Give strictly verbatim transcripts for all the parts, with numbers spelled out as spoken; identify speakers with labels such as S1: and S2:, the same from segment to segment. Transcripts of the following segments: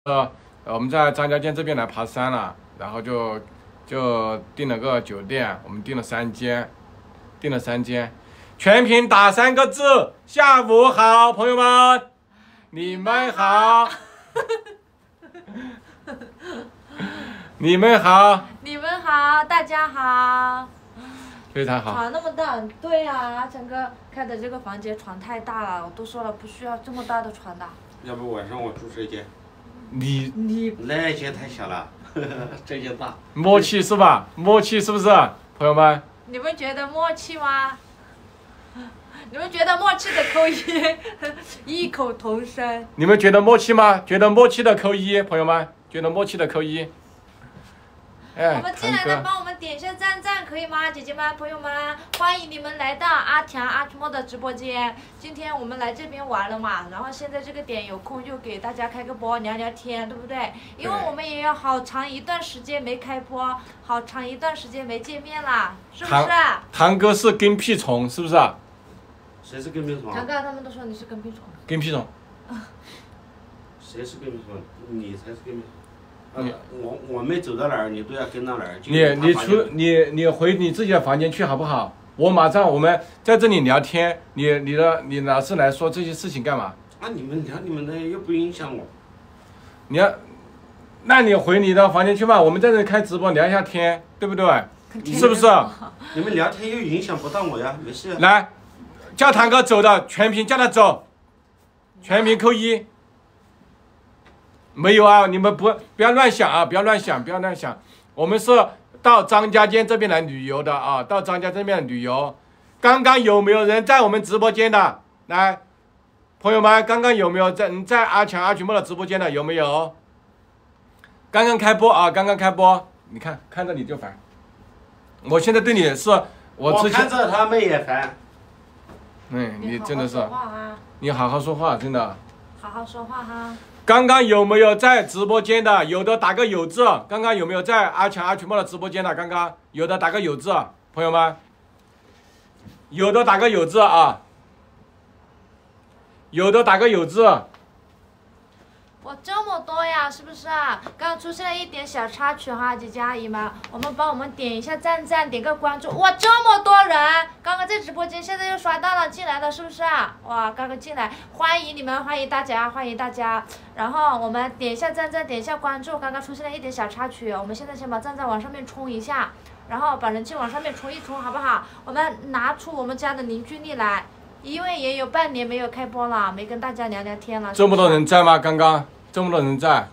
S1: 呃，我们在张家界这边来爬山了，然后就就订了个酒店，我们订了三间，订了三间，全屏打三个字：下午好，朋友们，你们好，你们好，
S2: 你们好，大家好。
S1: 非常好。
S2: 床那么大，对呀、啊，陈哥开的这个房间床太大了，我都说了不需要这么大的床的。
S3: 要不晚上我住这间？
S1: 你
S2: 你
S3: 那间太小了，这间大。
S1: 默契是吧？默契是不是，朋友们？
S2: 你们觉得默契吗？你们觉得默契的扣一，异口同声。
S1: 你们觉得默契吗？觉得默契的扣一，朋友们，觉得默契的扣一。哎，
S2: 我们进来的帮我们点一下赞赞，可以吗？姐姐们、朋友们，欢迎你们来到阿强阿曲莫的直播间。今天我们来这边玩了嘛，然后现在这个点有空就给大家开个播聊聊天，对不对？因为我们也有好长一段时间没开播，好长一段时间没见面啦，是不是？
S1: 堂哥是跟屁虫，是不是？
S3: 谁是跟屁虫？
S2: 堂哥他们都说你是跟屁虫。
S1: 跟屁虫。
S3: 谁是跟屁虫？你才是跟屁虫。嗯、我我没走到哪儿，你都要跟到哪儿。
S1: 你你出你你回你自己的房间去好不好？我马上我们在这里聊天，你你的你老是来说这些事情干嘛？
S3: 啊，你们聊你们的又不影响我。
S1: 你要，那你回你的房间去吧，我们在这里开直播聊一下天，对不对？是不是？
S3: 你们聊天又影响不到我呀，没事。
S1: 来，叫堂哥走的全屏叫他走，全屏扣一。没有啊，你们不不要乱想啊，不要乱想，不要乱想。我们是到张家界这边来旅游的啊，到张家这边旅游。刚刚有没有人在我们直播间的？来，朋友们，刚刚有没有在在阿强阿曲莫的直播间的？有没有？刚刚开播啊，刚刚开播。你看看着你就烦。我现在对你是，我
S3: 我看着他们也烦。
S1: 嗯，你真的是，
S2: 好好说话啊、
S1: 你好好说话，真的。
S2: 好好说话哈。
S1: 刚刚有没有在直播间的？有的打个有字。刚刚有没有在阿强阿曲莫的直播间的？刚刚有的打个有字，朋友们，有的打个有字啊，有的打个有字。
S2: 哇，这么多呀，是不是啊？刚刚出现了一点小插曲哈，姐姐阿姨们，我们帮我们点一下赞赞，点个关注。哇，这么多人！刚刚在直播间，现在又刷到了进来的，是不是啊？哇，刚刚进来，欢迎你们，欢迎大家，欢迎大家。然后我们点一下赞赞，点一下关注。刚刚出现了一点小插曲，我们现在先把赞赞往上面冲一下，然后把人气往上面冲一冲，好不好？我们拿出我们家的凝聚力来。因为也有半年没有开播了，没跟大家聊聊天了。
S1: 这么多人在吗？刚刚这么多人在。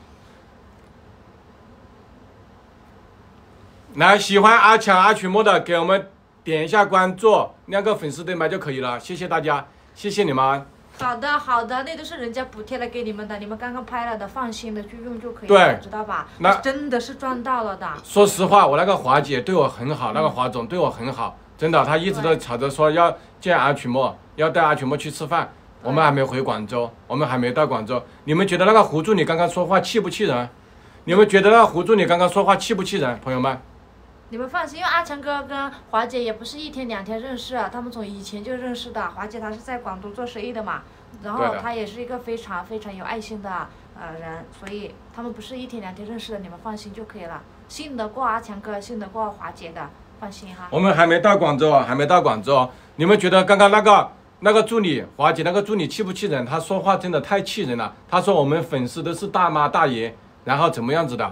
S1: 来，喜欢阿强阿曲莫的，给我们点一下关注，亮个粉丝对麦就可以了。谢谢大家，谢谢你们。
S2: 好的，好的，那都是人家补贴了给你们的，你们刚刚拍了的，放心的去用就可以了，
S1: 对，
S2: 知道吧？
S1: 那
S2: 真的是赚到了的。
S1: 说实话，我那个华姐对我很好，那个华总对我很好，真的，她一直都吵着说要见阿曲莫。要带阿曲莫去吃饭，我们还没回广州，我们还没到广州。你们觉得那个胡助理刚刚说话气不气人？你们觉得那个胡助理刚刚说话气不气人？朋友们，
S2: 你们放心，因为阿强哥跟华姐也不是一天两天认识，他们从以前就认识的。华姐她是在广东做生意的嘛，然后她也是一个非常非常有爱心的呃人，所以他们不是一天两天认识的，你们放心就可以了。信得过阿强哥，信得过华姐的，放心哈。
S1: 我们还没到广州，还没到广州。你们觉得刚刚那个？那个助理，华姐那个助理气不气人？他说话真的太气人了。他说我们粉丝都是大妈大爷，然后怎么样子的？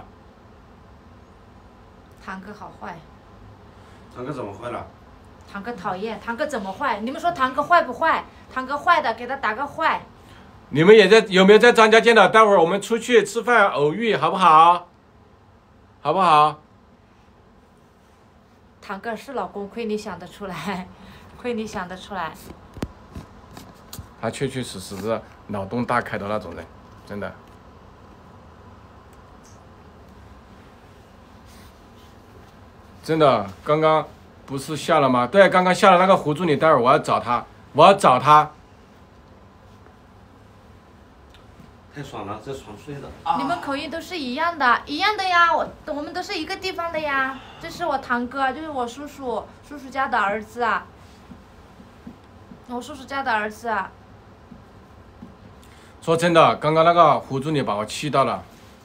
S2: 堂哥好坏。
S3: 堂哥怎么坏了？
S2: 堂哥讨厌，堂哥怎么坏？你们说堂哥坏不坏？堂哥坏的，给他打个坏。
S1: 你们也在有没有在张家界的？待会儿我们出去吃饭偶遇，好不好？好不好？
S2: 堂哥是老公，亏你想得出来，亏你想得出来。
S1: 他确确实实是脑洞大开的那种人，真的。真的，刚刚不是下了吗？对，刚刚下了那个胡助理，待会儿我要找他，我要找他。
S3: 太爽了，这床睡的。
S2: 你们口音都是一样的，一样的呀，我我们都是一个地方的呀。这是我堂哥，就是我叔叔，叔叔家的儿子啊。我叔叔家的儿子啊。
S1: 说真的，刚刚那个胡助理把我气到了，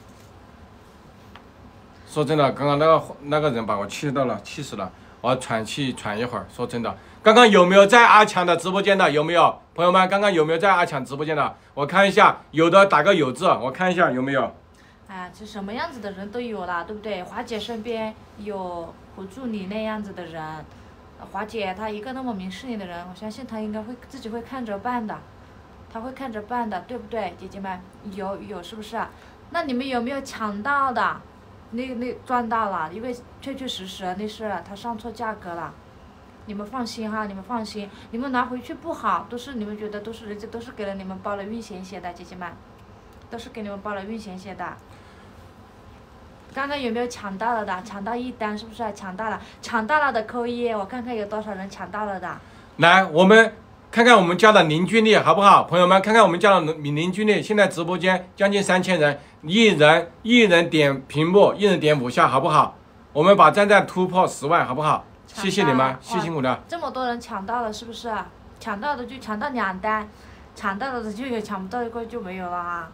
S1: 说真的，刚刚那个那个人把我气到了，气死了，我要喘气喘一会儿。说真的，刚刚有没有在阿强的直播间的？有没有朋友们？刚刚有没有在阿强直播间的？我看一下，有的打个有字，我看一下有没有。
S2: 哎，这什么样子的人都有啦，对不对？华姐身边有胡助理那样子的人，华姐她一个那么明事理的人，我相信她应该会自己会看着办的，她会看着办的，对不对，姐姐们？有有是不是啊？那你们有没有抢到的？那那赚到了，因为确确实实那是他上错价格了。你们放心哈，你们放心，你们拿回去不好，都是你们觉得都是人家都是给了你们包了运险险的，姐姐们，都是给你们包了运险险的。刚刚有没有抢到了的？抢到一单是不是？抢到了，抢到了的扣一，我看看有多少人抢到了的。
S1: 来，我们看看我们家的凝聚力好不好？朋友们，看看我们家的凝聚力，现在直播间将近三千人，一人一人点屏幕，一人点五下，好不好？我们把站站突破十万，好不好？谢谢你们，辛辛苦的。
S2: 这么多人抢到了，是不是？抢到的就抢到两单，抢到的就有，抢不到一个就没有了啊。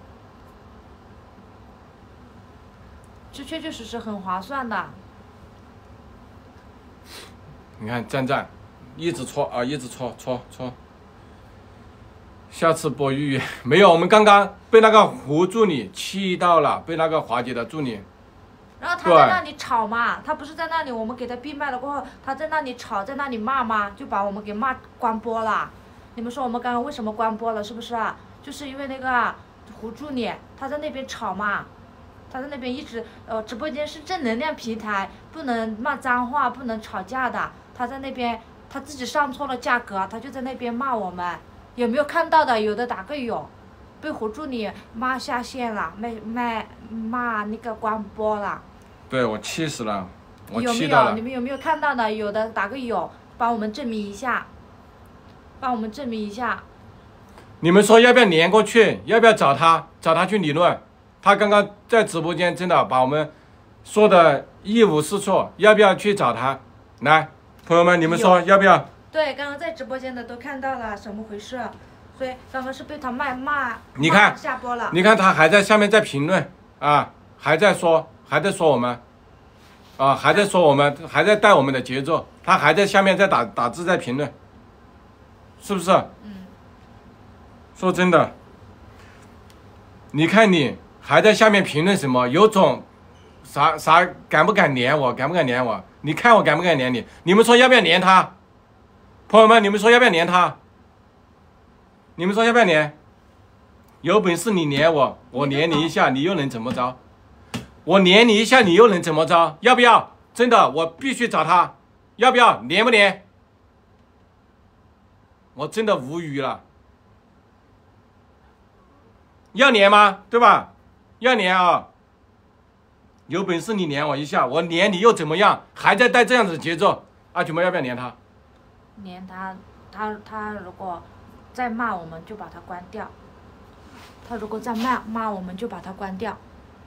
S2: 这确确实实很划算的。
S1: 你看站站，一直搓啊，一直搓搓搓。下次播玉玉没有，我们刚刚被那个胡助理气到了，被那个华姐的助理。
S2: 然后他在那里吵嘛，他不是在那里，我们给他闭麦了过后，他在那里吵，在那里骂吗？就把我们给骂关播了。你们说我们刚刚为什么关播了？是不是啊？就是因为那个胡助理他在那边吵嘛。他在那边一直，呃，直播间是正能量平台，不能骂脏话，不能吵架的。他在那边，他自己上错了价格，他就在那边骂我们。有没有看到的？有的打个有，被胡助理骂下线了，骂骂骂那个关播了。
S1: 对，我气死了，我
S2: 有没有？你们有没有看到的？有的打个有，帮我们证明一下，帮我们证明一下。
S1: 你们说要不要连过去？要不要找他？找他去理论？他刚刚在直播间真的把我们说的一无是处，要不要去找他？来，朋友们，你们说要不要？
S2: 对，刚刚在直播间的都看到了，怎么回事？所以刚刚是被他骂骂，
S1: 你看
S2: 下播了。
S1: 你看他还在下面在评论啊，还在说，还在说我们，啊，还在说我们，还在带我们的节奏，他还在下面在打打字在评论，是不是？
S2: 嗯。
S1: 说真的，你看你。还在下面评论什么？有种啥啥敢不敢连我？敢不敢连我？你看我敢不敢连你？你们说要不要连他？朋友们，你们说要不要连他？你们说要不要连？有本事你连我，我连你一下，你又能怎么着？我连你一下，你又能怎么着？要不要？真的，我必须找他，要不要？连不连？我真的无语了。要连吗？对吧？要连啊！有本事你连我一下，我连你又怎么样？还在带这样子的节奏，阿曲们要不要连他？
S2: 连他，他他如果再骂我们，就把他关掉。他如果再骂骂我们，就把他关掉。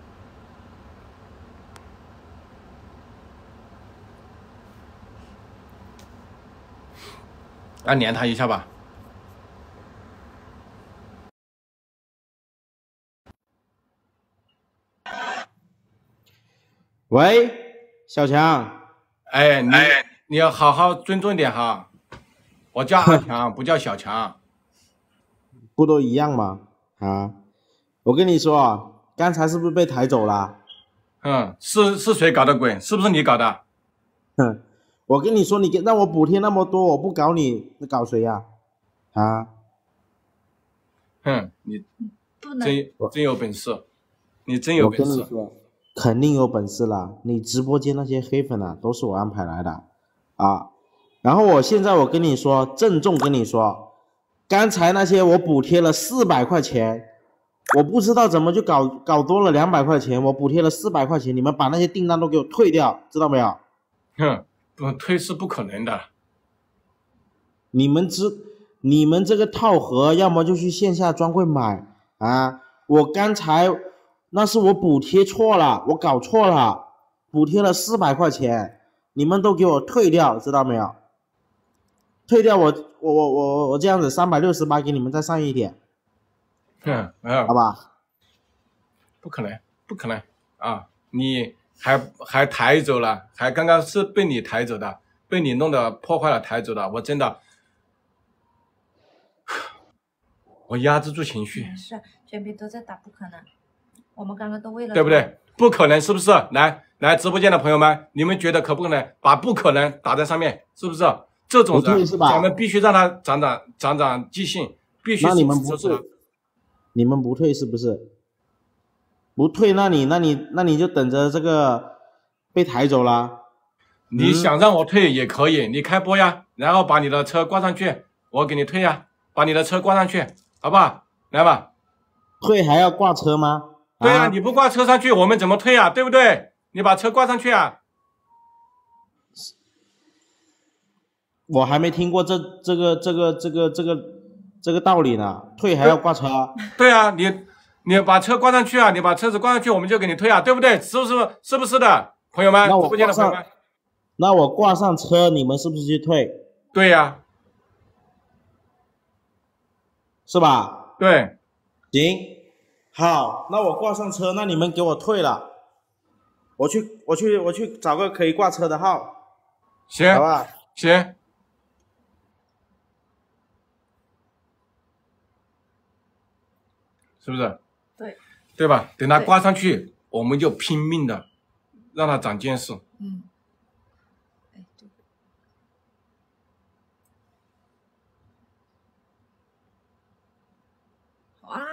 S1: 啊，连他一下吧。
S4: 喂，小强，
S1: 哎，你你要好好尊重点哈，我叫阿强，不叫小强，
S4: 不都一样吗？啊，我跟你说啊，刚才是不是被抬走了？
S1: 嗯，是是谁搞的鬼？是不是你搞的？
S4: 哼，我跟你说，你给让我补贴那么多，我不搞你，你搞谁呀？啊？
S1: 哼，你
S2: 不能
S1: 真真有本事，你真有本事。
S4: 肯定有本事了，你直播间那些黑粉啊，都是我安排来的，啊，然后我现在我跟你说，郑重跟你说，刚才那些我补贴了四百块钱，我不知道怎么就搞搞多了两百块钱，我补贴了四百块钱，你们把那些订单都给我退掉，知道没有？
S1: 哼，不退是不可能的。
S4: 你们知你们这个套盒，要么就去线下专柜买啊，我刚才。那是我补贴错了，我搞错了，补贴了四百块钱，你们都给我退掉，知道没有？退掉我我我我我这样子三百六十八给你们再上一点，
S1: 嗯，没有，
S4: 好吧？
S1: 不可能，不可能啊！你还还抬走了，还刚刚是被你抬走的，被你弄得破坏了抬走的，我真的，我压制住情绪。
S2: 没事，全屏都在打，不可能。我们刚刚都为了
S1: 对不对？不可能，是不是？来来，直播间的朋友们，你们觉得可不可能？把不可能打在上面，是不是？这种人，咱们必须让他长长长长记性，必须。
S4: 那你们不退，你们不退是不是？不退，那你那你那你就等着这个被抬走了。
S1: 你想让我退也可以，你开播呀，然后把你的车挂上去，我给你退呀，把你的车挂上去，好不好？来吧。
S4: 退还要挂车吗？
S1: 对呀、啊，你不挂车上去，我们怎么退啊？对不对？你把车挂上去啊！
S4: 我还没听过这这个这个这个这个这个道理呢，退还要挂车。
S1: 对啊，你你把车挂上去啊，你把车子挂上去，我们就给你退啊，对不对？是不是？是不是的，朋友们？
S4: 那我
S1: 直播间的朋友们，
S4: 那我挂上车，你们是不是去退？
S1: 对呀、啊，
S4: 是吧？
S1: 对，
S4: 行。好，那我挂上车，那你们给我退了，我去，我去，我去找个可以挂车的号，
S1: 行，
S4: 好吧？
S1: 行，是不是？
S2: 对，
S1: 对吧？等他挂上去，我们就拼命的让他长见识。
S2: 嗯。哎，对。哇！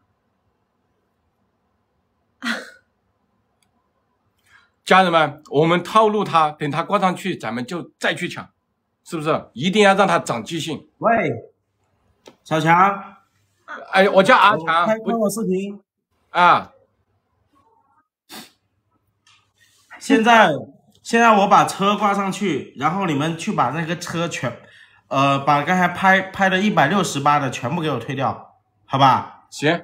S1: 家人们，我们套路他，等他挂上去，咱们就再去抢，是不是？一定要让他长记性。
S4: 喂，小强，
S1: 哎，我叫阿强，
S4: 开关我视频
S1: 啊。
S4: 现在，现在我把车挂上去，然后你们去把那个车全，呃，把刚才拍拍的一百六十八的全部给我退掉，好吧？
S1: 行。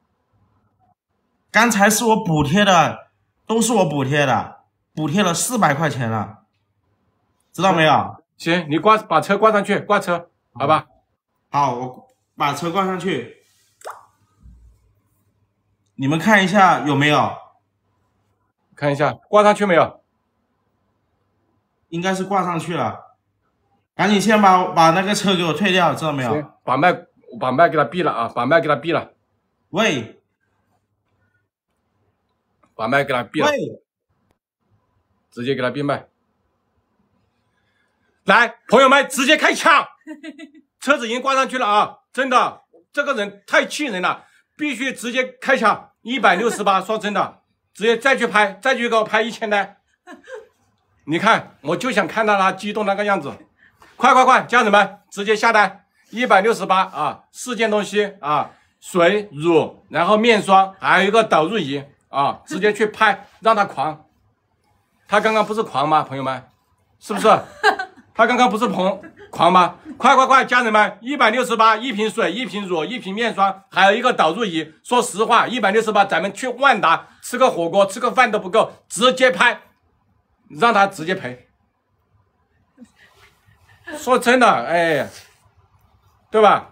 S4: 刚才是我补贴的。都是我补贴的，补贴了四百块钱了，知道没有？
S1: 行，你挂把车挂上去，挂车，好吧？
S4: 好，我把车挂上去，你们看一下有没有？
S1: 看一下挂上去没有？
S4: 应该是挂上去了，赶紧先把把那个车给我退掉，知道没有？
S1: 把麦把麦给他闭了啊，把麦给他闭了。
S4: 喂。
S1: 把麦给他闭了，直接给他闭麦。来，朋友们，直接开抢！车子已经挂上去了啊！真的，这个人太气人了，必须直接开抢一百六十八。说真的，直接再去拍，再去给我拍一千单。你看，我就想看到他激动那个样子。快快快，家人们，直接下单一百六十八啊！四件东西啊，水、乳，然后面霜，还有一个导入仪。啊，直接去拍，让他狂。他刚刚不是狂吗？朋友们，是不是？他刚刚不是狂狂吗？快快快，家人们，一百六十八，一瓶水，一瓶乳，一瓶面霜，还有一个导入仪。说实话，一百六十八，咱们去万达吃个火锅，吃个饭都不够，直接拍，让他直接赔。说真的，哎，对吧？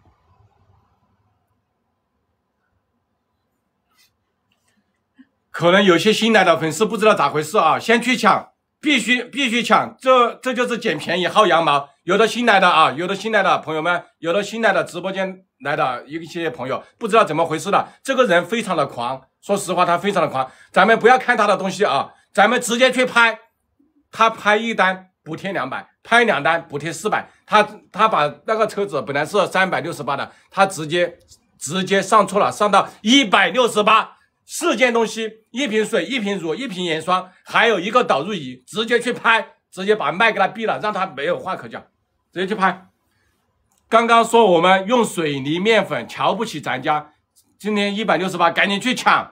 S1: 可能有些新来的粉丝不知道咋回事啊，先去抢，必须必须抢，这这就是捡便宜薅羊毛。有的新来的啊，有的新来的朋友们，有的新来的直播间来的一些朋友，不知道怎么回事的，这个人非常的狂，说实话他非常的狂，咱们不要看他的东西啊，咱们直接去拍，他拍一单补贴两百，拍两单补贴四百，他他把那个车子本来是三百六十八的，他直接直接上错了，上到一百六十八。四件东西，一瓶水，一瓶乳，一瓶眼霜，还有一个导入仪，直接去拍，直接把麦给他闭了，让他没有话可讲，直接去拍。刚刚说我们用水泥面粉瞧不起咱家，今天一百六十八，赶紧去抢，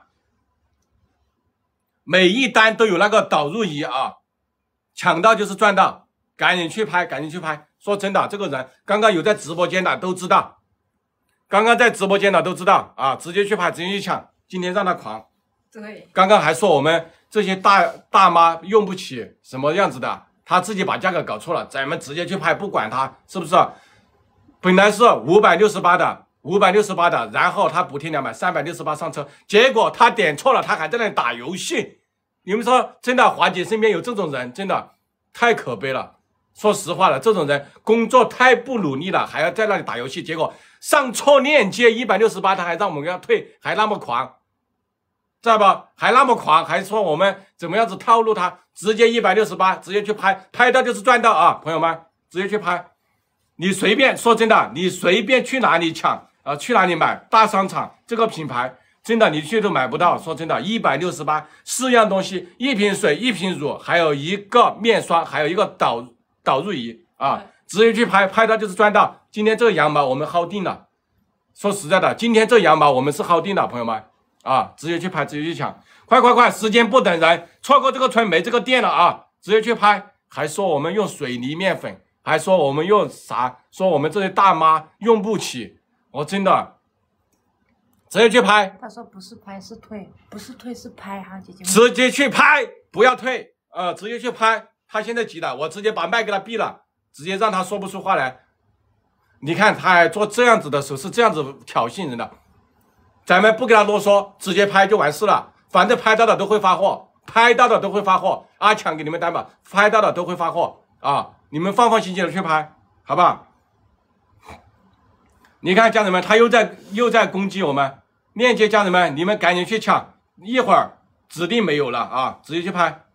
S1: 每一单都有那个导入仪啊，抢到就是赚到，赶紧去拍，赶紧去拍。说真的，这个人刚刚有在直播间的都知道，刚刚在直播间的都知道啊，直接去拍，直接去抢。今天让他狂，
S2: 对，
S1: 刚刚还说我们这些大大妈用不起什么样子的，他自己把价格搞错了，咱们直接去拍，不管他是不是，本来是五百六十八的，五百六十八的，然后他补贴两百，三百六十八上车，结果他点错了，他还在那里打游戏， 你们说真的，华姐身边有这种人，真的太可悲了。说实话了，这种人工作太不努力了，还要在那里打游戏，结果上错链接一百六十八，他还让我们给他退，还那么狂，知道吧？还那么狂，还说我们怎么样子套路他，直接一百六十八，直接去拍，拍到就是赚到啊，朋友们，直接去拍。你随便说真的，你随便去哪里抢啊，去哪里买大商场这个品牌。真的，你去都买不到。说真的，一百六十八四样东西，一瓶水，一瓶乳，还有一个面霜，还有一个导导入仪啊，直接去拍，拍到就是赚到。今天这个羊毛我们薅定了。说实在的，今天这羊毛我们是薅定的，朋友们啊，直接去拍，直接去抢，快快快，时间不等人，错过这个村没这个店了啊，直接去拍。还说我们用水泥面粉，还说我们用啥？说我们这些大妈用不起，我真的。直接去拍，
S2: 他说不是拍是退，不是退是拍哈，姐姐。
S1: 直接去拍，不要退，呃，直接去拍。他现在急了，我直接把麦给他闭了，直接让他说不出话来。你看他还做这样子的手势，这样子挑衅人的，咱们不给他啰嗦，直接拍就完事了。反正拍到的都会发货，拍到的都会发货。阿强给你们担保，拍到的都会发货啊！你们放放心心的去拍，好不好？你看家人们，他又在又在攻击我们。链接家人们，你们赶紧去抢，一会儿指定没有了啊！直接去拍。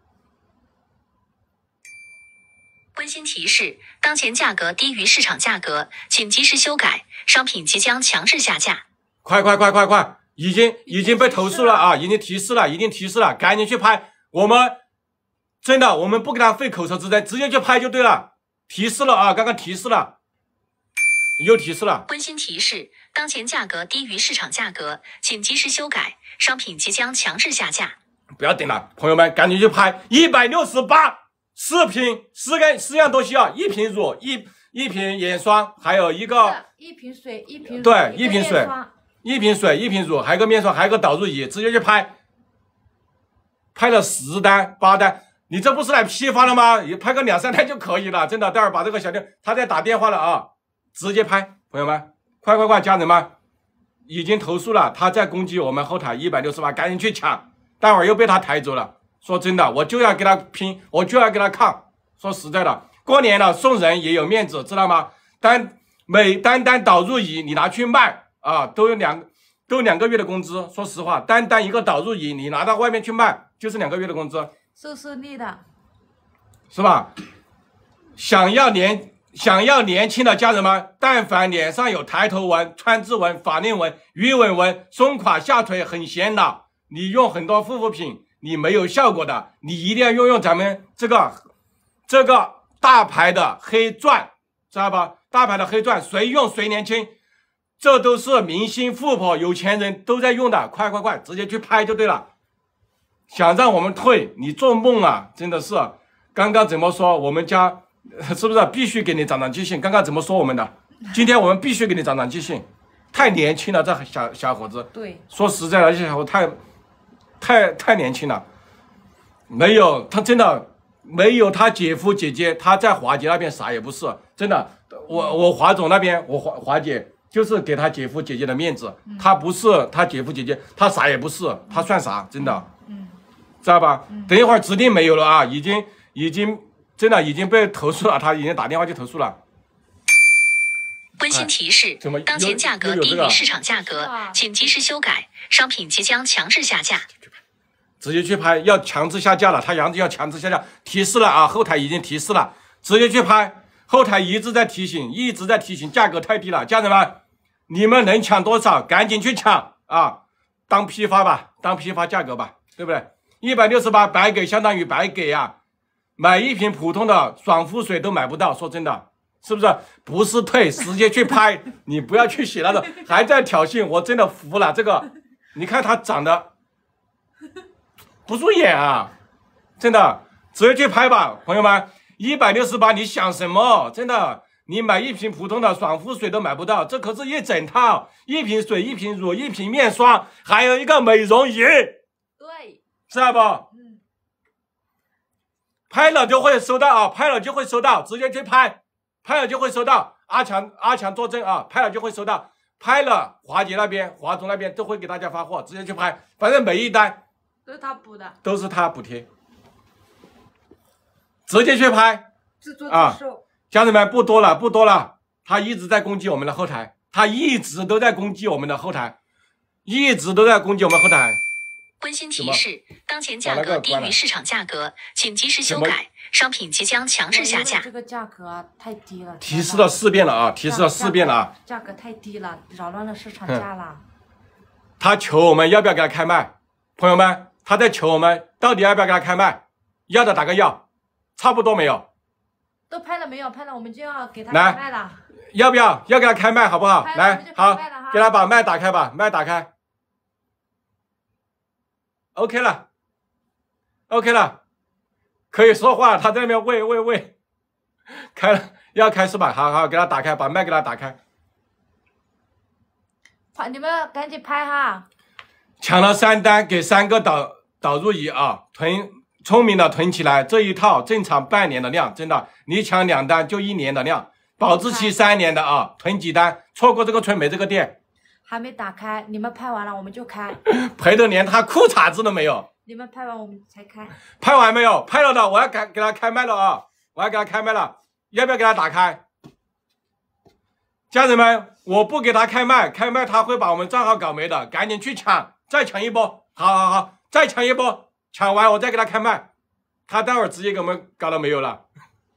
S5: 温馨提示：当前价格低于市场价格，请及时修改，商品即将强制下架。
S1: 快快快快快！已经已经被投诉了啊！已经提示了，已经提示了，赶紧去拍。我们真的，我们不给他费口舌之争，直接去拍就对了。提示了啊！刚刚提示了。又提示了，
S5: 温馨提示：当前价格低于市场价格，请及时修改，商品即将强制下架。
S1: 不要等了，朋友们，赶紧去拍一百六十八四瓶四个四样东西啊，一瓶乳，一一瓶眼霜，还有一个
S2: 一瓶水，一瓶
S1: 对，一瓶水，一瓶水，一瓶乳，还有个面霜，还有个导入仪，直接去拍，拍了十单八单，你这不是来批发了吗？也拍个两三单就可以了，真的。待会儿把这个小店他在打电话了啊。直接拍，朋友们，快快快，家人们，已经投诉了，他在攻击我们后台一百六十八，赶紧去抢，待会儿又被他抬走了。说真的，我就要跟他拼，我就要跟他抗。说实在的，过年了送人也有面子，知道吗？单每单单导入仪你拿去卖啊，都有两都有两个月的工资。说实话，单单一个导入仪你拿到外面去卖，就是两个月的工资，
S2: 收视率的，
S1: 是吧？想要年。想要年轻的家人们，但凡脸上有抬头纹、川字纹、法令纹、鱼尾纹、松垮下垂很显老，你用很多护肤品你没有效果的，你一定要用用咱们这个这个大牌的黑钻，知道吧？大牌的黑钻，谁用谁年轻，这都是明星、富婆、有钱人都在用的，快快快，直接去拍就对了。想让我们退，你做梦啊！真的是，刚刚怎么说我们家？是不是必须给你长长记性？刚刚怎么说我们的？今天我们必须给你长长记性。太年轻了，这小小伙子。对，说实在的，这小伙太太太年轻了。没有他真的没有他姐夫姐姐，他在华姐那边啥也不是。真的，我我华总那边，我华华姐就是给他姐夫姐姐的面子。嗯、他不是他姐夫姐姐，他啥也不是，他算啥？真的，嗯，知道吧？嗯、等一会儿指定没有了啊，已经已经。真的已经被投诉了，他已经打电话去投诉了。
S5: 温馨提示：当前价格低于市场价格，请及时修改，商品即将强制下架。
S1: 直接去拍，要强制下架了，他杨子要强制下架，提示了啊，后台已经提示了，直接去拍，后台一直在提醒，一直在提醒，价格太低了，家人们，你们能抢多少，赶紧去抢啊，当批发吧，当批发价格吧，对不对？一百六十八白给相当于白给啊。买一瓶普通的爽肤水都买不到，说真的，是不是？不是退，直接去拍，你不要去写那个，还在挑衅，我真的服了。这个，你看他长得不入眼啊，真的，直接去拍吧，朋友们。一百六十八，你想什么？真的，你买一瓶普通的爽肤水都买不到，这可是一整套，一瓶水，一瓶乳，一瓶面霜，还有一个美容仪，
S2: 对，
S1: 知道不？拍了就会收到啊，拍了就会收到，直接去拍，拍了就会收到。阿强，阿强作证啊，拍了就会收到，拍了华姐那边、华总那边都会给大家发货，直接去拍，反正每一单
S2: 都是他补的，
S1: 都是他补贴，直接去拍
S2: 自作
S1: 啊！
S2: 自受。
S1: 家人们，不多了，不多了，他一直在攻击我们的后台，他一直都在攻击我们的后台，一直都在攻击我们后台。
S5: 温馨提示：当前价格低于市场价格，请及时修改。商品即将强制下架。
S2: 这个价格太低了。
S1: 提示了四遍了啊！提示了四遍了啊！
S2: 价格太低了，扰乱了市场价了。
S1: 他求我们要不要给他开麦，朋友们，他在求我们到底要不要给他开麦？要的打个要，差不多没有？
S2: 都拍了没有？拍了，我们就要给他开麦了。
S1: 要不要？要给他开麦好不好？来，好，给他把麦打开吧，麦打开。OK 了 ，OK 了，可以说话。他在那边喂喂喂，开了，要开是吧？好好，给他打开，把麦给他打开。
S2: 你们赶紧拍哈！
S1: 抢了三单，给三个导导入仪啊，囤聪明的囤起来，这一套正常半年的量，真的，你抢两单就一年的量，保质期三年的啊，囤几单，错过这个村没这个店。
S2: 还没打开，你们拍完了我们就开，
S1: 赔的连他裤衩子都没有。
S2: 你们拍完我们才开。
S1: 拍完没有？拍了的，我要给给他开麦了啊！我要给他开麦了，要不要给他打开？家人们，我不给他开麦，开麦他会把我们账号搞没的，赶紧去抢，再抢一波！好好好，再抢一波，抢完我再给他开麦，他待会儿直接给我们搞到没有了。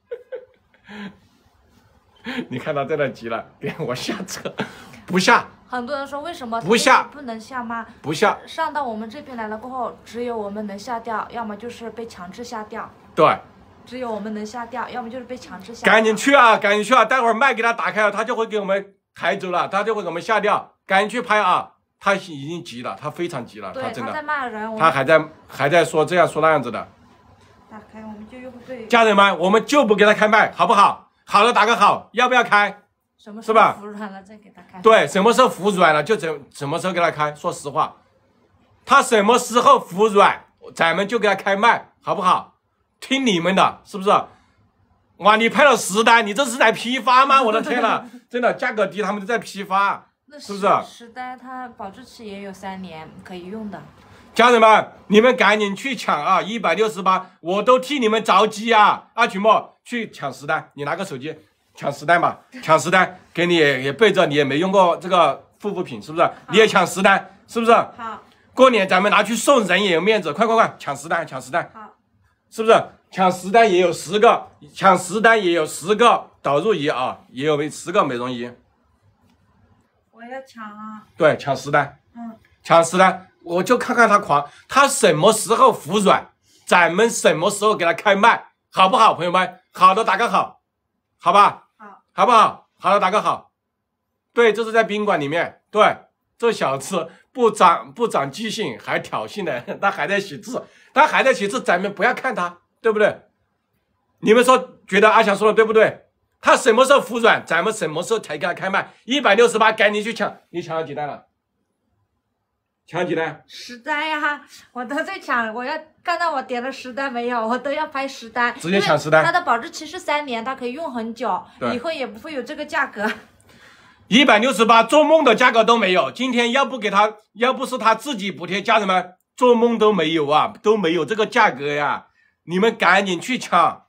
S1: 你看他在那急了，给我下车，不下。
S2: 很多人说为什么
S1: 不下
S2: 不能下吗？
S1: 不下，
S2: 上到我们这边来了过后，只有我们能下掉，要么就是被强制下掉。
S1: 对，
S2: 只有我们能下掉，要么就是被强制下掉。
S1: 赶紧去啊，赶紧去啊！待会儿麦给他打开了，他就会给我们抬走了，他就会给我们下掉。赶紧去拍啊！他已经急了，他非常急了，
S2: 对，
S1: 他真的。
S2: 他在骂人，
S1: 他还在还在说这样说那样子的。
S2: 打开我们就又对。
S1: 家人们，我们就不给他开麦，好不好？好的打个好，要不要开？
S2: 什么时候服软了再给他开？
S1: 对，什么时候服软了就怎什么时候给他开。说实话，他什么时候服软，咱们就给他开麦，好不好？听你们的，是不是？哇，你拍了十单，你这是在批发吗？我的天呐，真的价格低，他们都在批发，是不是？
S2: 十单它保质期也有三年可以用的。
S1: 家人们，你们赶紧去抢啊！一百六十八，我都替你们着急啊！阿曲墨去抢十单，你拿个手机。抢十单吧，抢十单，给你也备着，你也没用过这个护肤品，是不是？你也抢十单，是不是？
S2: 好。
S1: 过年咱们拿去送人也有面子，快快快，抢十单，抢十单。
S2: 好。
S1: 是不是？抢十单也有十个，抢十单也有十个导入仪啊，也有十个美容仪。
S2: 我要抢啊！
S1: 对，抢十单。
S2: 嗯。
S1: 抢十单，我就看看他狂，他什么时候服软，咱们什么时候给他开麦，好不好，朋友们？好的，打个好，好吧？好不好？好的，打个好。对，这是在宾馆里面。对，这小子不长不长记性，还挑衅呢。他还在写字，他还在写字，咱们不要看他，对不对？你们说，觉得阿强说的对不对？他什么时候服软，咱们什么时候才给他开麦？一百六十八，赶紧去抢！你抢了几单了？抢几单？
S2: 十单呀，我都在抢。我要看到我点了十单没有，我都要拍十单。
S1: 直接抢十单。
S2: 它的保质期是三年，它可以用很久，以后也不会有这个价格。
S1: 一百六十八，做梦的价格都没有。今天要不给他，要不是他自己补贴，家人们做梦都没有啊，都没有这个价格呀！你们赶紧去抢，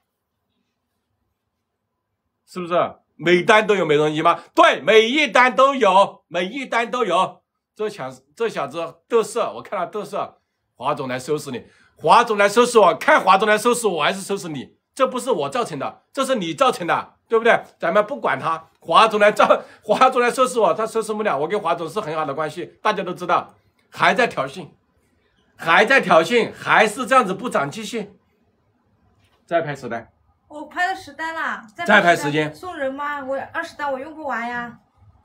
S1: 是不是？每单都有美容仪吗？对，每一单都有，每一单都有。这小这小子得瑟，我看他得瑟。华总来收拾你，华总来收拾我，看华总来收拾我还是收拾你？这不是我造成的，这是你造成的，对不对？咱们不管他，华总来造，华总来收拾我，他收拾不了。我跟华总是很好的关系，大家都知道。还在挑衅，还在挑衅，还是这样子不长记性。再拍十单，
S2: 我拍了十单了，再
S1: 再拍时间
S2: 送人吗？我二十单我用不完呀。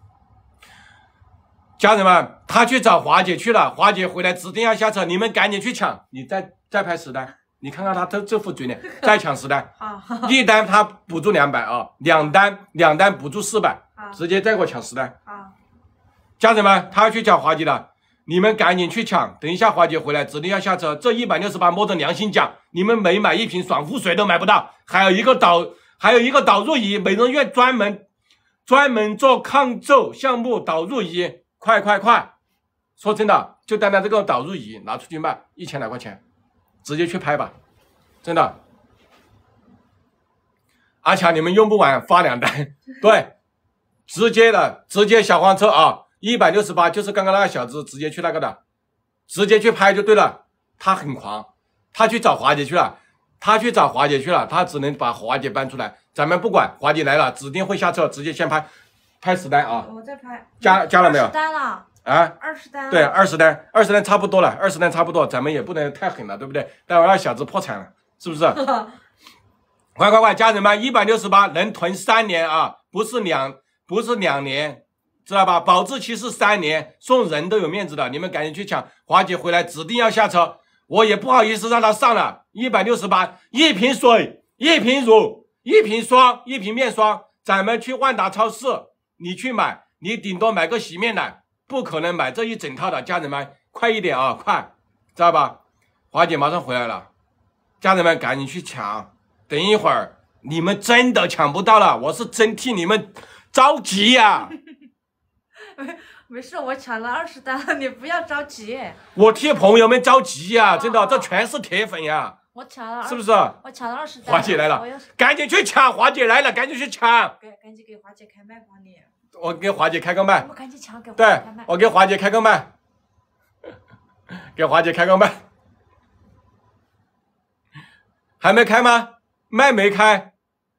S1: 家人们，他去找华姐去了，华姐回来指定要下车，你们赶紧去抢，你再再拍十单，你看看他这这副嘴脸，再抢十单，
S2: 好，
S1: 一单他补助两百啊，两单两单补助四百，直接再给我抢十单。
S2: 好，
S1: 家人们，他要去找华姐了，你们赶紧去抢，等一下华姐回来指定要下车，这一百六十八摸着良心讲，你们每买一瓶爽肤水都买不到，还有一个导还有一个导入仪，美容院专门专门做抗皱项目导入仪。快快快， 说真的，就单单这个导入仪拿出去卖一千来块钱，直接去拍吧，真的。阿强，你们用不完发两单，对，直接的，直接小黄车啊，一百六十八，就是刚刚那个小子直接去那个的，直接去拍就对了。他很狂，他去找华姐去了，他去找华姐去了，他只能把华姐搬出来，咱们不管，华姐来了，指定会下车，直接先拍，拍十单啊。
S2: 我在拍，
S1: 加加了没有？
S2: 二十单了。
S1: 啊，
S2: 二十单，
S1: 对，二十单，二十单差不多了，二十单差不多，咱们也不能太狠了，对不对？待会儿让小子破产了，是不是？快快快，家人们，一百六十八能囤三年啊，不是两，不是两年，知道吧？保质期是三年，送人都有面子的，你们赶紧去抢，华姐回来指定要下车，我也不好意思让她上了。一百六十八，一瓶水，一瓶乳，一瓶霜，一瓶面霜，咱们去万达超市，你去买，你顶多买个洗面奶。不可能买这一整套的，家人们快一点啊，快，知道吧？华姐马上回来了，家人们赶紧去抢，等一会儿你们真的抢不到了，我是真替你们着急呀、啊。
S2: 没没事，我抢了二十单了，你不要着急。
S1: 我替朋友们着急呀、啊，真的，这全是铁粉呀。
S2: 我抢了，
S1: 是不是？
S2: 我抢了二十单。
S1: 华姐来了，赶紧去抢！华姐来了，赶紧去抢！
S2: 给赶紧给华姐开麦帮你。
S1: 我给华姐开个麦，
S2: 我赶紧抢给华
S1: 姐
S2: 开麦。
S1: 对，我给华姐开个麦，给华姐开个麦，还没开吗？麦没开。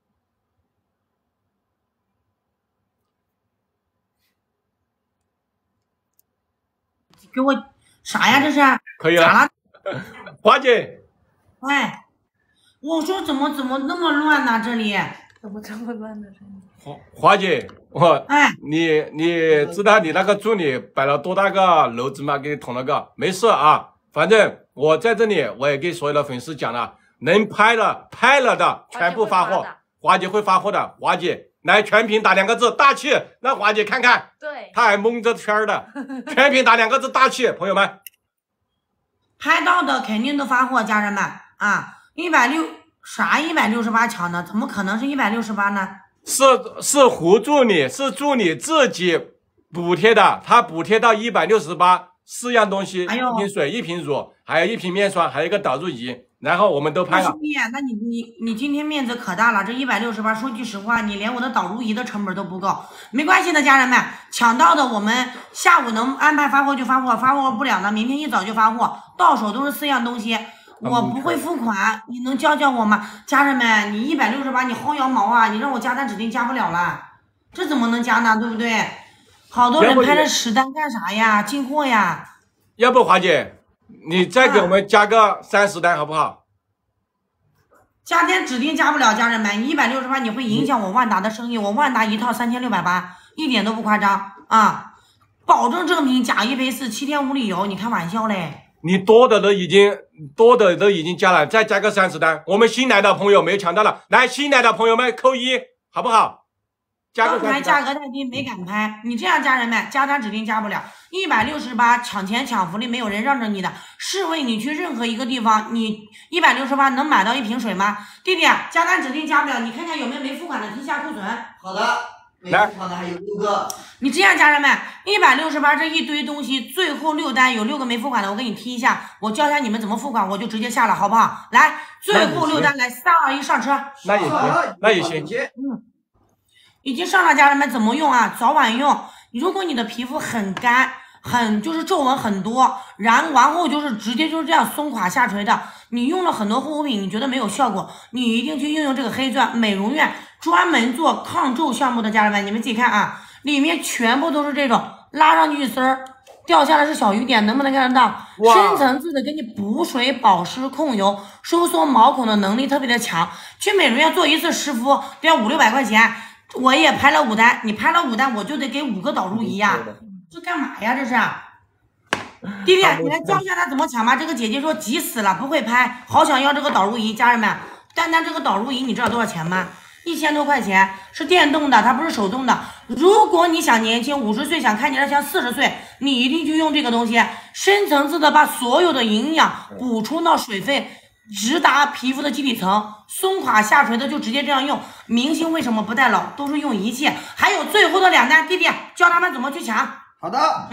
S6: 给我啥呀？这是？
S1: 可以了。华姐。
S6: 哎，我说怎么怎么那么乱呢？这里
S2: 怎么这么乱呢？这里。
S1: 华华姐，我
S6: 哎，
S1: 你你知道你那个助理摆了多大个篓子吗？给你捅了个，没事啊，反正我在这里，我也给所有的粉丝讲了，能拍了拍了的全部发货，华姐会发货的，华姐来全屏打两个字大气，让华姐看看，
S2: 对，
S1: 她还蒙着圈的，全屏打两个字大气，朋友们，
S6: 拍到的肯定都发货，家人们啊，一百六啥一百六十八抢的，怎么可能是一百六十八呢？
S1: 是是胡助理，是助理自己补贴的，他补贴到一百六十八，四样东西，
S6: 哎、一
S1: 瓶水，一瓶乳，还有一瓶面霜，还有一个导入仪，然后我们都拍了。
S6: 兄弟，那你你你今天面子可大了，这一百六十八，说句实话，你连我的导入仪的成本都不够。没关系的，家人们，抢到的我们下午能安排发货就发货，发货不了的，明天一早就发货，到手都是四样东西。我不会付款，你能教教我吗？家人们，你一百六十八，你薅羊毛啊！你让我加单指定加不了了，这怎么能加呢？对不对？好多人拍了十单干啥呀？进货呀！
S1: 要不华姐，你再给我们加个三十单好不好？
S6: 加单指定加不了，家人们，一百六十八你会影响我万达的生意。我万达一套三千六百八，一点都不夸张啊！保证正品，假一赔四，七天无理由，你开玩笑嘞？
S1: 你多的都已经多的都已经加了，再加个三十单。我们新来的朋友没有抢到了，来新来的朋友们扣一，好不好？加个
S6: 刚才价格太低没敢拍，你这样家人们加单指定加不了，一百六十八抢钱抢福利，没有人让着你的。试问你去任何一个地方，你一百六十八能买到一瓶水吗？弟弟，加单指定加不了，你看看有没有没付款的提下库存。
S7: 好的。没付款的还有六个，
S6: 你这样家人们，一百六十八这一堆东西，最后六单有六个没付款的，我给你踢一下，我教一下你们怎么付款，我就直接下了，好不好？来，最后六单，来三二一上车。
S1: 那也行，那也行。
S6: 嗯，已经上了，家人们怎么用啊？早晚用。如果你的皮肤很干，很就是皱纹很多，然完后就是直接就是这样松垮下垂的，你用了很多护肤品，你觉得没有效果，你一定去用用这个黑钻，美容院专门做抗皱项目的，家人们，你们自己看啊，里面全部都是这种拉上去丝儿，掉下来是小雨点，能不能看得到？深层次的给你补水、保湿、控油、收缩毛孔的能力特别的强。去美容院做一次湿敷都要五六百块钱，我也拍了五单，你拍了五单，我就得给五个导入仪呀，这干嘛呀？这是。弟弟，你来教一下他怎么抢吧。这个姐姐说急死了，不会拍，好想要这个导入仪，家人们，单单这个导入仪你知道多少钱吗？一千多块钱，是电动的，它不是手动的。如果你想年轻，五十岁想看起来像四十岁，你一定去用这个东西，深层次的把所有的营养补充到水分，直达皮肤的基底层，松垮下垂的就直接这样用。明星为什么不带老，都是用仪器。还有最后的两单，弟弟教他们怎么去抢。
S7: 好的，
S6: 嗯，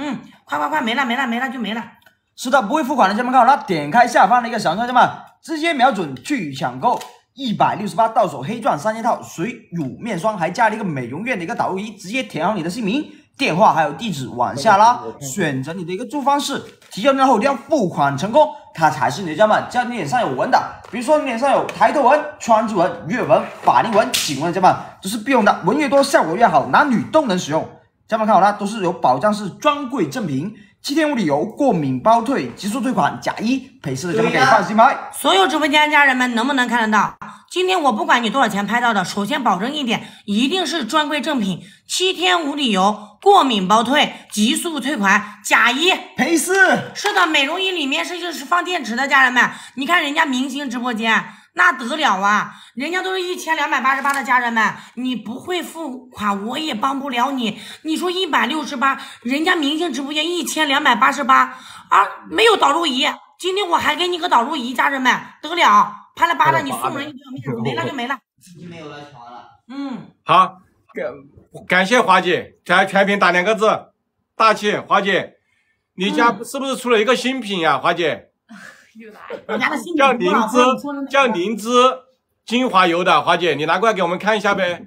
S6: 快快快，没了没了没了就没了。
S8: 是的，不会付款的家人们看好了，点开下方的一个小窗，家人们直接瞄准去抢购。一百六十八到手黑钻三件套，水乳面霜，还加了一个美容院的一个导入仪，直接填好你的姓名、电话还有地址，往下拉，选择你的一个住方式，提交之后一定要付款成功，它才是你的家人们。只要你脸上有纹的，比如说你脸上有抬头纹、川字纹、月纹、法令纹、颈纹，家人们都是必用的，纹越多效果越好，男女都能使用。家人们看好了，都是有保障，是专柜正品。七天无理由，过敏包退，极速退款，假一赔四的家人们可以放心买。
S6: 所有直播间家人们能不能看得到？今天我不管你多少钱拍到的，首先保证一点，一定是专柜正品，七天无理由，过敏包退，极速退款，假一
S8: 赔四。
S6: 是的，美容仪里面是就是放电池的，家人们，你看人家明星直播间那得了啊，人家都是一千两百八十八的，家人们，你不会付款我也帮不了你。你说一百六十八，人家明星直播间一千两百八十八啊，没有导入仪，今天我还给你个导入仪，家人们，得了，拍了八的你送人一条面子，没了就没了，
S7: 已经没有了，全完了。
S6: 嗯，
S1: 好，感感谢华姐，在全屏打两个字，大气。华姐，你家是不是出了一个新品呀？华姐。
S6: 我家的新
S1: 叫灵芝，叫灵芝精华油的，华姐，你拿过来给我们看一下呗。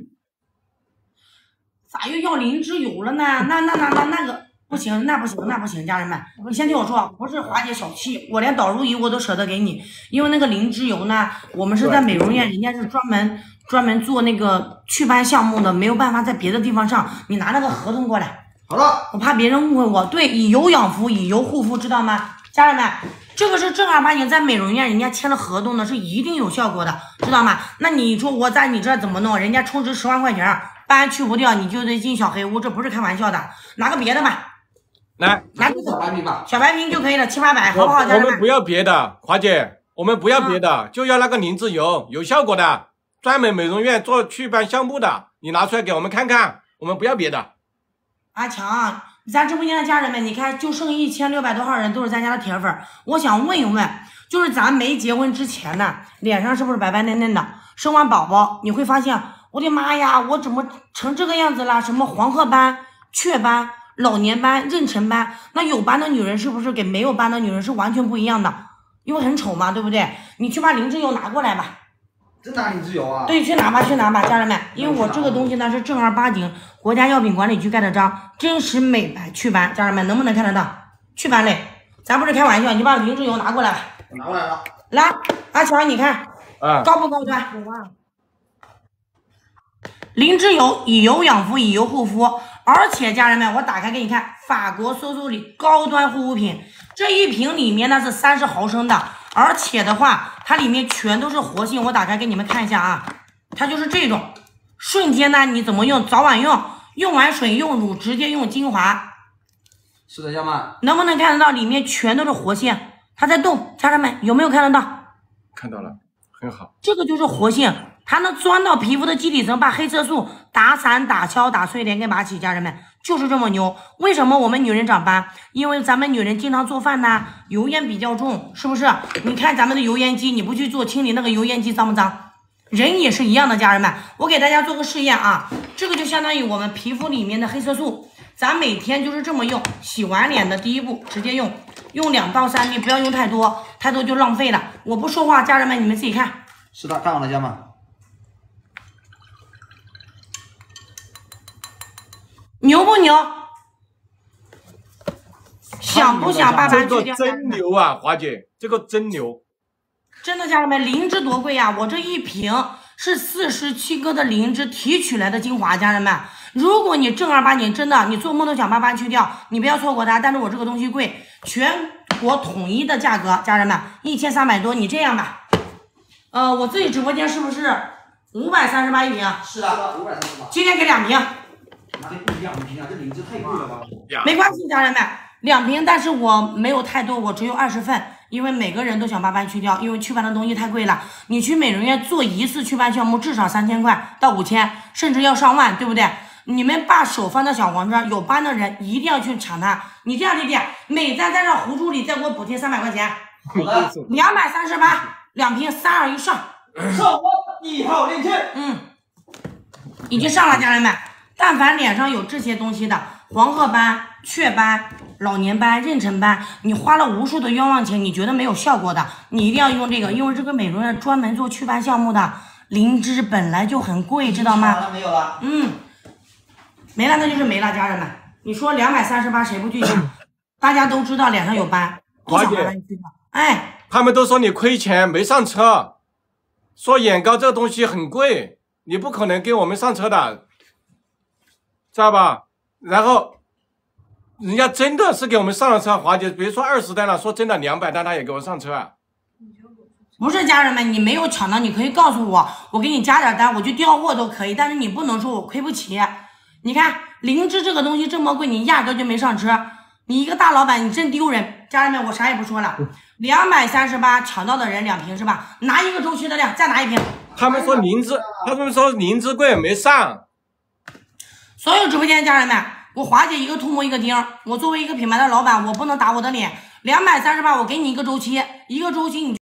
S6: 咋又要灵芝油了呢？那那那那那个不行，那不行，那不行，家人们，你先听我说，不是华姐小气，我连导入仪我都舍得给你，因为那个灵芝油呢，我们是在美容院，人家是专门专门做那个祛斑项目的，没有办法在别的地方上，你拿那个合同过来。
S8: 好了，
S6: 我怕别人误会我，对，以油养肤，以油护肤，知道吗？家人们，这个是正儿八经在美容院人家签了合同的，是一定有效果的，知道吗？那你说我在你这怎么弄？人家充值十万块钱，斑去不掉，你就得进小黑屋，这不是开玩笑的。拿个别的吧，
S1: 来，
S6: 拿个小白瓶吧，小白瓶就可以了，七八百，好不好？家人们，
S1: 我们不要别的，华姐，我们不要别的，嗯、就要那个灵芝油，有效果的，专门美容院做祛斑项目的，你拿出来给我们看看，我们不要别的。
S6: 阿强。咱直播间的家人们，你看就剩一千六百多号人都是咱家的铁粉，我想问一问，就是咱没结婚之前呢，脸上是不是白白嫩嫩的？生完宝宝你会发现，我的妈呀，我怎么成这个样子了？什么黄褐斑、雀斑、老年斑、妊娠斑，那有斑的女人是不是给没有斑的女人是完全不一样的？因为很丑嘛，对不对？你去把灵芝油拿过来吧。
S8: 真拿灵芝油啊？
S6: 对，去拿吧，去拿吧，家人们，因为我这个东西呢是正儿八经国家药品管理局盖的章，真实美白祛斑，家人们能不能看得到？祛斑类，咱不是开玩笑，你把灵芝油拿过来吧。
S8: 我拿过来了。
S6: 来，阿强，你看，
S1: 啊，
S6: 高不高端？灵芝油以油养肤，以油护肤，而且家人们，我打开给你看，法国搜搜里高端护肤品，这一瓶里面呢是三十毫升的。而且的话，它里面全都是活性，我打开给你们看一下啊，它就是这种，瞬间呢你怎么用，早晚用，用完水用乳，直接用精华。
S8: 是的，家人们，
S6: 能不能看得到里面全都是活性？它在动，家人们有没有看得到？
S1: 看到了，很好。
S6: 这个就是活性，它能钻到皮肤的基底层，把黑色素打散、打消、打碎，连根拔起，家人们。就是这么牛，为什么我们女人长斑？因为咱们女人经常做饭呢，油烟比较重，是不是？你看咱们的油烟机，你不去做清理，那个油烟机脏不脏？人也是一样的，家人们，我给大家做个试验啊，这个就相当于我们皮肤里面的黑色素，咱每天就是这么用，洗完脸的第一步直接用，用两到三滴，不要用太多，太多就浪费了。我不说话，家人们你们自己看。
S8: 是的，看好了，家人们。
S6: 牛不牛？想不想把斑去掉？
S1: 这个真牛啊，华姐，这个真牛！
S6: 真的，家人们，灵芝多贵呀！我这一瓶是四十七克的灵芝提取来的精华，家人们，如果你正儿八经真的你做梦都想把斑去掉，你不要错过它。但是我这个东西贵，全国统一的价格，家人们一千三百多。你这样吧，呃，我自己直播间是不是五百三十八一瓶？
S8: 是的，五百三十八。
S6: 今天给两瓶。
S8: 拿的不一样，瓶啊，这灵芝太贵了吧？
S6: 没关系，家人们，两瓶，但是我没有太多，我只有二十份，因为每个人都想把斑去掉，因为祛斑的东西太贵了。你去美容院做一次祛斑项目，至少三千块到五千，甚至要上万，对不对？你们把手放到小黄车，有斑的人一定要去抢它。你这样弟弟，美赞在这糊处里再给我补贴三百块钱，两百三十八，两瓶，三二一上，
S8: 上我一号链接，
S6: 嗯，已经上了，家人们。但凡脸上有这些东西的， 黄褐斑、雀斑、老年斑、妊娠斑，你花了无数的冤枉钱，你觉得没有效果的，你一定要用这个，因为这个美容院专门做祛斑项目的，灵芝本来就很贵，知道吗？
S7: 没有了，
S6: 嗯，没了，那就是没了，家人们。你说两百三十八谁不去抢？大家都知道脸上有斑，不想让人去的。哎，
S1: 他们都说你亏钱没上车，说眼膏这个东西很贵，你不可能给我们上车的，知道吧？然后人家真的是给我们上了车，华姐别说二十单了，说真的两百单他也给我上车啊。
S6: 不是家人们，你没有抢到，你可以告诉我，我给你加点单，我就调货都可以，但是你不能说我亏不起。你看灵芝这个东西这么贵，你压根就没上车，你一个大老板，你真丢人。家人们，我啥也不说了，两百三十八抢到的人两瓶是吧？拿一个周期的量，再拿一瓶。
S1: 他们说灵芝，他们说灵芝贵没上。
S6: 所有直播间的家人们，我华姐一个吐沫一个钉，我作为一个品牌的老板，我不能打我的脸。两百三十八，我给你一个周期，一个周期你。